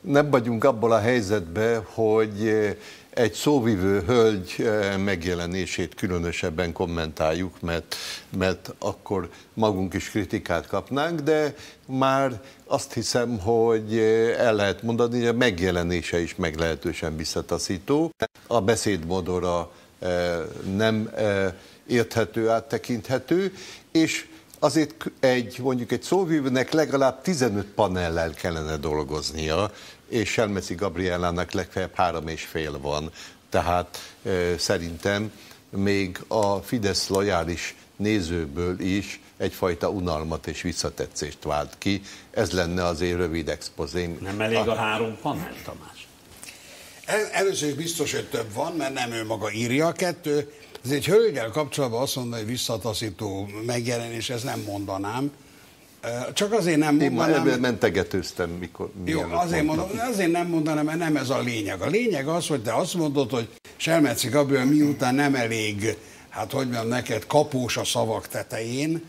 nem vagyunk abból a helyzetben, hogy egy szóvivő hölgy megjelenését különösebben kommentáljuk, mert akkor magunk is kritikát kapnánk, de már azt hiszem, hogy el lehet mondani, hogy a megjelenése is meglehetősen visszataszító. A beszédmodora nem érthető, áttekinthető, és azért mondjuk egy szóvivőnek legalább 15 panellel kellene dolgoznia, és Selmeci Gabriellának legfeljebb 3,5 van. Tehát szerintem még a Fidesz lojális nézőből is egyfajta unalmat és visszatetszést vált ki. Ez lenne azért rövid expozém. Nem elég a 3 panel, Tamás? Először is biztos, hogy több van, mert nem ő maga írja. A 2, ez egy hölgyel kapcsolatban azt mondani, hogy visszataszító megjelenés, ez nem mondanám. Csak azért nem mondanám... Én mentegetőztem, mikor... Jó, azért nem mondanám, mert nem ez a lényeg. A lényeg az, hogy te azt mondod, hogy Selmeci Gabriel miután nem elég, hát hogy mondjam neked, kapós a szavak tetején,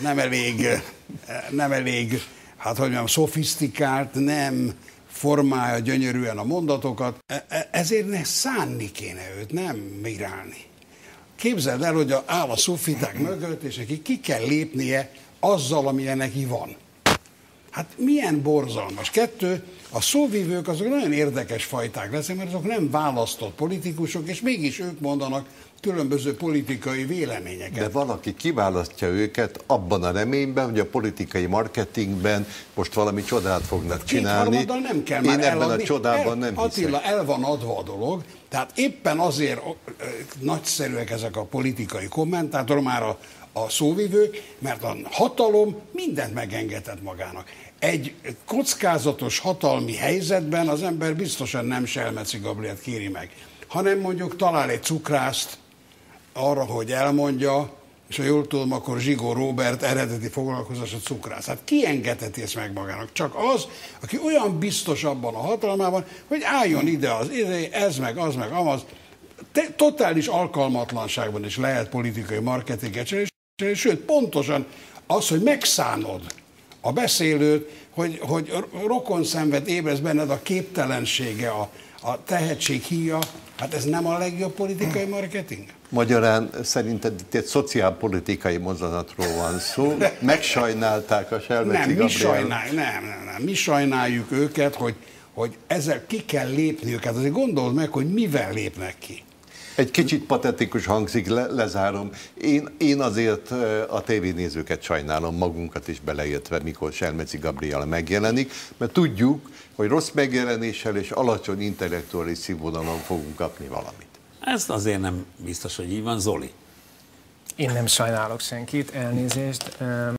nem elég, hát hogy mondjam, szofisztikált, nem formálja gyönyörűen a mondatokat, ezért szánni kéne őt, nem mirálni. Képzeld el, hogy áll a szofiták mögött, és neki ki kell lépnie azzal, amilyen neki van. Hát milyen borzalmas. 2, a szóvivők azok nagyon érdekes fajták lesznek, mert azok nem választott politikusok, és mégis ők mondanak különböző politikai véleményeket. De valaki kiválasztja őket abban a reményben, hogy a politikai marketingben most valami csodát fognak csinálni. Nem kell már Én ebben a csodában nem hiszek. Attila, el van adva a dolog, tehát éppen azért nagyszerűek ezek a politikai kommentátorok, már a szóvivők, mert a hatalom mindent megengedett magának. Egy kockázatos hatalmi helyzetben az ember biztosan nem Selmeci Gabrielt kéri meg, hanem mondjuk talál egy cukrászt arra, hogy elmondja, és ha jól tudom, akkor Zsigó Róbert eredeti foglalkozása cukrász. Hát ki engedheti ezt meg magának? Csak az, aki olyan biztos abban a hatalmában, hogy álljon ide az ez meg, az meg, amaz. Totális alkalmatlanságban is lehet politikai marketinget csinálni, sőt, pontosan az, hogy megszánod a beszélőt, hogy rokonszenvet ébresz benned a képtelensége, a tehetség híja, hát ez nem a legjobb politikai marketing? Magyarán szerinted itt egy szociálpolitikai mozzanatról van szó. Megsajnálták a Selmeci Gabriel. Nem. Mi sajnáljuk őket, hogy ezzel ki kell lépni őket. Azért gondold meg, hogy mivel lépnek ki. Egy kicsit patetikus hangzik, lezárom. Én azért a tévénézőket sajnálom, magunkat is beleértve, mikor Selmeci Gabriel megjelenik, mert tudjuk, hogy rossz megjelenéssel és alacsony intellektuális színvonalon fogunk kapni valamit. Ez azért nem biztos, hogy így van. Zoli? Én nem sajnálok senkit, elnézést.